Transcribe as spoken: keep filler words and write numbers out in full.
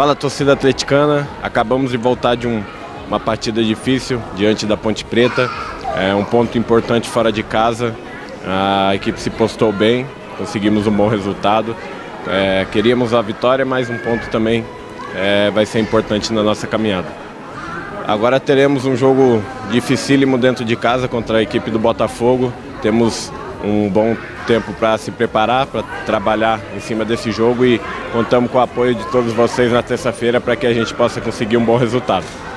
Fala, torcida atleticana, acabamos de voltar de um, uma partida difícil diante da Ponte Preta, é um ponto importante fora de casa, a equipe se postou bem, conseguimos um bom resultado, é, queríamos a vitória, mas um ponto também é, vai ser importante na nossa caminhada. Agora teremos um jogo dificílimo dentro de casa contra a equipe do Botafogo, temos um bom tempo para se preparar, para trabalhar em cima desse jogo e contamos com o apoio de todos vocês na terça-feira para que a gente possa conseguir um bom resultado.